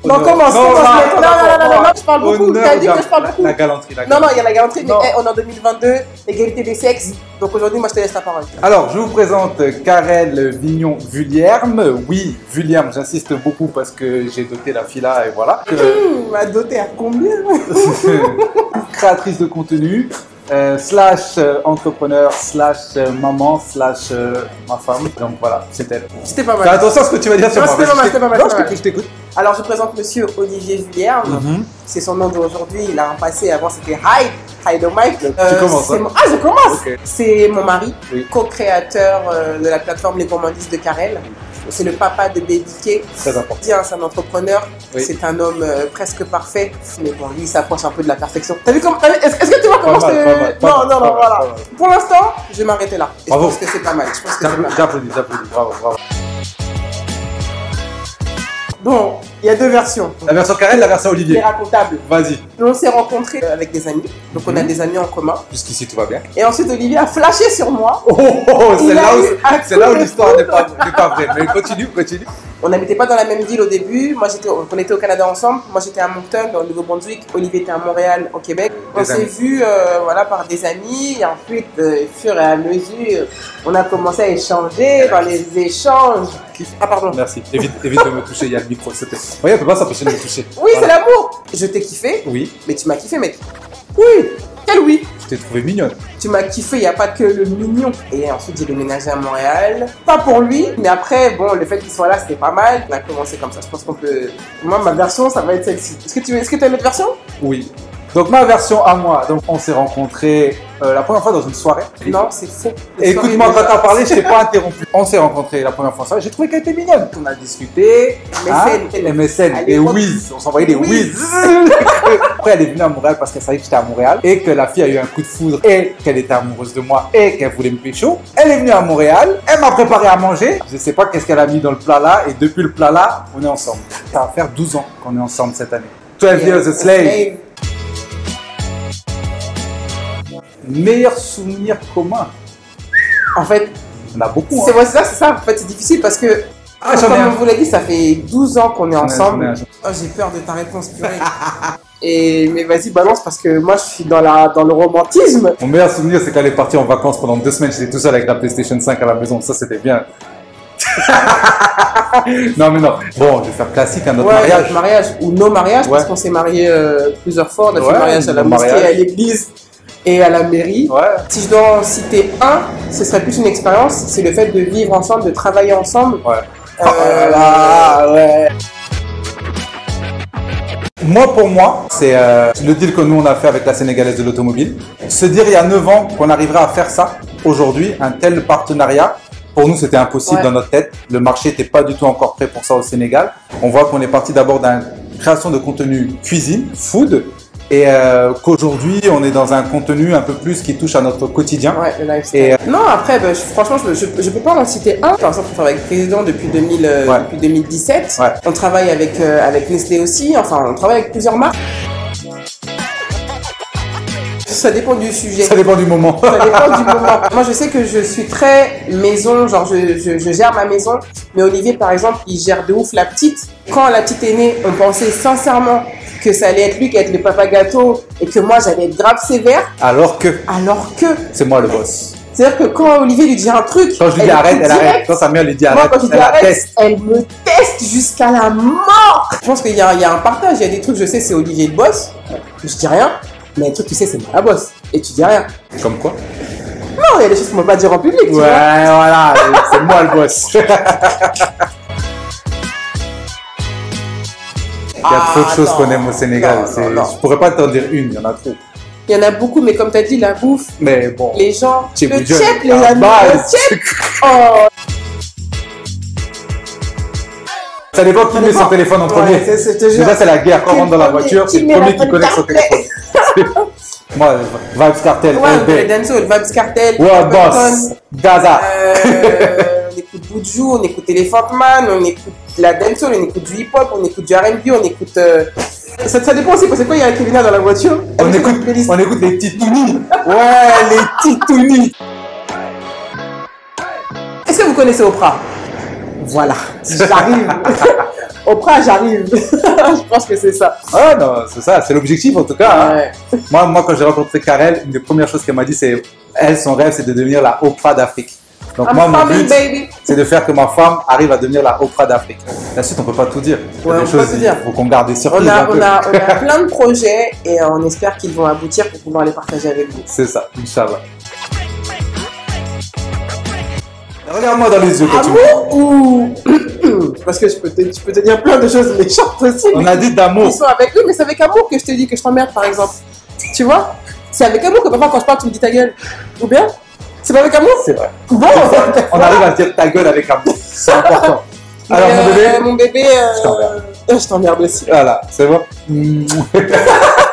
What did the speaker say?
Non, commence. Non, je parle beaucoup. Tu as dit que je parle beaucoup. La galanterie. Non, il y a la galanterie, mais on est en 2022, égalité des sexes. Donc aujourd'hui, moi, je te laisse la parole. Alors, je vous présente Karel Vignon-Vulierme. Oui, Vulierme, j'insiste beaucoup parce que j'ai doté la filla et voilà. Ma dotée à combien? Créatrice de contenu. Slash entrepreneur, slash maman, slash ma femme. Donc voilà, c'était pas mal. Fais attention à ce que tu vas dire sur moi. C'était pas mal. Je t'écoute. Alors je présente monsieur Olivier Vulierme. C'est son nom d'aujourd'hui. Il a un passé, avant c'était Hi de Mike. Tu commences. Je commence. Okay. C'est mon mari, co-créateur de la plateforme Les Gourmandistes de Karel. C'est le papa de Baby K. Très important. C'est un entrepreneur, c'est un homme presque parfait, mais bon, lui il s'approche un peu de la perfection. T'as vu comment est-ce que tu vois comment Non, voilà. Pour l'instant, je vais m'arrêter là. Et je pense que c'est pas mal. J'applaudis, bravo. Bon, il y a deux versions. La version Karel, la version Olivier. Les racontables. Vas-y. On s'est rencontrés avec des amis, donc on a des amis en commun. Jusqu'ici tout va bien. Et ensuite Olivier a flashé sur moi. C'est là où l'histoire n'est pas vraie. Mais continue. On n'habitait pas dans la même ville au début. On était au Canada ensemble. Moi, j'étais à Moncton, au Nouveau-Brunswick. Olivier était à Montréal, au Québec. On s'est vus par des amis. Et ensuite, au fur et à mesure, on a commencé à échanger dans les échanges. Ah, pardon. Merci. Évite de me toucher. Il y a le micro. Oui, on ne peut pas s'empêcher de me toucher. Oui, c'est l'amour. Je t'ai kiffé. Oui. Mais tu m'as kiffé, mec. Oui. Quel oui. Je t'ai trouvé mignonne. Tu m'as kiffé, il n'y a pas que le mignon. Et ensuite, j'ai déménagé à Montréal. Pas pour lui, mais après, bon, le fait qu'il soit là, c'était pas mal. On a commencé comme ça. Je pense qu'on peut... Moi, ma version, ça va être celle-ci. Est-ce que tu as une autre version? Oui. Donc, ma version à moi. Donc, on s'est rencontrés la première fois dans une soirée. Non, c'est faux. Écoute-moi, quand t'as parlé, je t'ai pas interrompu. On s'est rencontrés la première fois en soirée. J'ai trouvé qu'elle était mignonne. On a discuté. MSN. Et Wiz. On s'envoyait des Wiz. Après, elle est venue à Montréal parce qu'elle savait que j'étais à Montréal et que la fille a eu un coup de foudre et qu'elle était amoureuse de moi et qu'elle voulait me pécho. Elle est venue à Montréal. Elle m'a préparé à manger. Je sais pas qu'est-ce qu'elle a mis dans le plat là. Et depuis le plat là, on est ensemble. Ça va faire 12 ans qu'on est ensemble cette année. 12 years a slave. Meilleur souvenir commun. En fait, on a beaucoup. C'est ça. En fait, c'est difficile parce que, comme on vous l'a dit, ça fait 12 ans qu'on est ensemble. Oh, j'ai peur de ta réponse, purée. Mais vas-y, balance parce que moi, je suis dans le romantisme. Mon meilleur souvenir, c'est qu'elle est partie en vacances pendant 2 semaines. J'étais tout seul avec la PlayStation 5 à la maison. Ça, c'était bien. Non. Bon, je vais faire classique à notre mariage. Ou nos mariages, parce qu'on s'est mariés plusieurs fois. On a fait le mariage à la mosquée, à l'église et à la mairie. Si je dois en citer un, ce serait plus une expérience. C'est le fait de vivre ensemble, de travailler ensemble. Pour moi, c'est le deal que nous on a fait avec la Sénégalaise de l'automobile. Se dire il y a 9 ans qu'on arriverait à faire ça, aujourd'hui, un tel partenariat, pour nous c'était impossible dans notre tête. Le marché n'était pas du tout encore prêt pour ça au Sénégal. On voit qu'on est parti d'abord d'une création de contenu cuisine, food, et qu'aujourd'hui on est dans un contenu un peu plus qui touche à notre quotidien. Le lifestyle. Non, après, franchement, je peux pas en citer un. Par exemple, on travaille avec Président depuis 2017. On travaille avec Nestlé aussi. Enfin, on travaille avec plusieurs marques. Ça dépend du sujet. Ça dépend du moment. Moi, je sais que je suis très maison, genre je gère ma maison. Mais Olivier, par exemple, il gère de ouf la petite. Quand la petite est née, on pensait sincèrement que ça allait être lui qui allait être le papa gâteau et que moi, j'allais être grave sévère. Alors que c'est moi le boss. C'est-à-dire que quand Olivier lui dit un truc, quand je lui dis arrête, elle arrête. Quand sa mère lui dit arrête, moi, quand je dis arrête, elle me teste jusqu'à la mort. Je pense qu'il y a un partage. Il y a des trucs, je sais, c'est Olivier le boss. Je dis rien. Mais un truc, tu sais, c'est moi la boss. Et tu dis rien. Comme quoi? Non, il y a des choses qu'on ne peut pas dire en public. Tu vois. Voilà, c'est moi le boss. Il y a trop de choses qu'on aime au Sénégal. Je pourrais pas t'en dire une, il y en a trop. Il y en a beaucoup, mais comme tu as dit, la bouffe, mais bon, les gens, le check, les amis, le check. Ça dépend qui met son téléphone en premier. Déjà, c'est la guerre. Quand on rentre dans la voiture, c'est le premier qui connecte son téléphone. Moi, Vibes Cartel, Vibes Cartel, Boss, Gaza. On écoute Buju, on écoute Elephant Man, on écoute la dancehall, on écoute du hip-hop, on écoute du R&B, on écoute... Ça dépend aussi, parce que quand il y a Kevina dans la voiture, on écoute les titounis. Ouais, les titounis. Est-ce que vous connaissez Oprah? Voilà, j'arrive. Oprah, j'arrive. Je pense que c'est ça. Ah non, c'est ça, c'est l'objectif en tout cas. Ouais. Hein. Moi, quand j'ai rencontré Karel, une des premières choses qu'elle m'a dit, c'est son rêve, c'est de devenir la Oprah d'Afrique. Donc moi, mon but, c'est de faire que ma femme arrive à devenir la Oprah d'Afrique. La suite, on peut pas tout dire. Ouais, on peut pas tout dire. Il faut qu'on garde des surprises. On a plein de projets et on espère qu'ils vont aboutir pour pouvoir les partager avec vous. C'est ça, Inch'Allah. Regarde-moi dans les yeux quand tu Amour ou... Parce que je peux te dire plein de choses méchantes aussi. On a dit d'amour. Ils sont avec eux, mais c'est avec amour que je te dis que je t'emmerde, par exemple. Tu vois? C'est avec amour que parfois quand je parle, tu me dis ta gueule. Ou bien? C'est pas avec amour? C'est vrai. Bon, on arrive à dire ta gueule avec amour. C'est important. Alors, mon bébé, je t'emmerde aussi. Voilà, c'est bon.